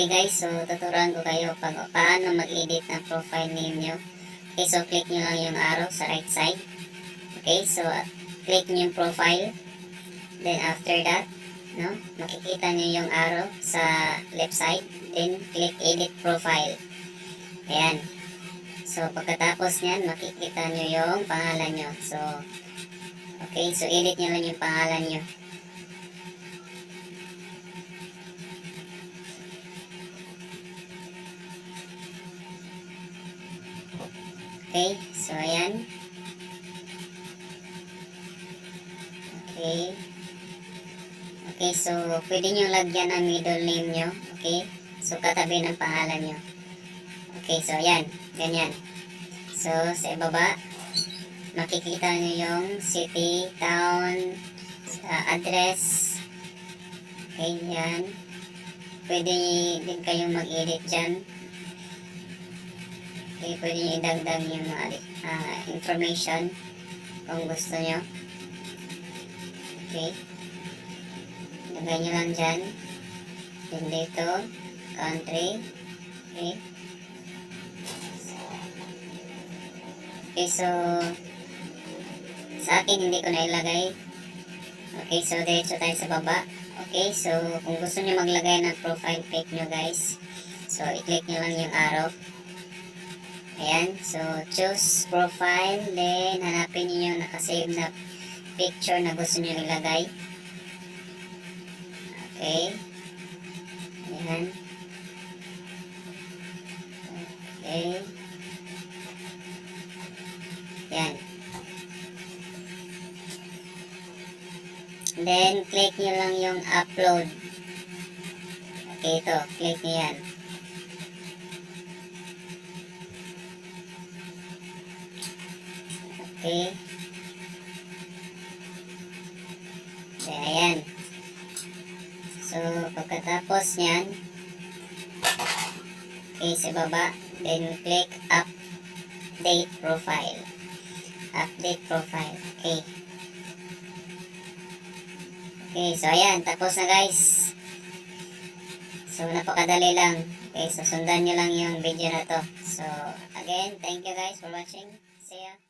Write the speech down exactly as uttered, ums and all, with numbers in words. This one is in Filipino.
Okay guys, so tuturuan ko kayo pag paano mag-edit ng profile name nyo. Okay, so click nyo lang yung arrow sa right side. Okay, so click nyo yung profile. Then after that, no, makikita nyo yung arrow sa left side. Then click edit profile. Ayan. So pagkatapos nyan, makikita nyo yung pangalan nyo. So, okay, so edit nyo lang yung pangalan nyo. Okay, so ayan. Okay. Okay, so pwede nyo lagyan ang middle name nyo. Okay, so katabi ng pangalan nyo. Okay, so ayan, ganyan. So sa ibaba, makikita nyo yung city, town, sa address. Okay, yan. Pwede din kayong mag-edit dyan. Okay, pwede nyo idagdag yung mga uh, information kung gusto nyo. Okay. Lagay nyo lang dyan. Then dito, country. Okay. Okay, so sa akin hindi ko na ilagay. Okay, so diretso tayo sa baba. Okay, so kung gusto nyo maglagay ng profile pic nyo guys, so i-click nyo lang yung arrow. Ayan, so choose profile, then hanapin nyo yung nakasave na picture na gusto nyo ilagay. Okay. Ayan. Okay. Ayan. Then, click nyo lang yung upload. Okay, ito. Click nyo yan. Okay. Okay, ayan. So, pagkatapos nyan, okay, sa baba, then click update profile. Update profile. Okay. Okay, so ayan, tapos na guys. So, napakadali lang. Okay, so sundan nyo lang yung video na to. So, again, thank you guys for watching. See ya.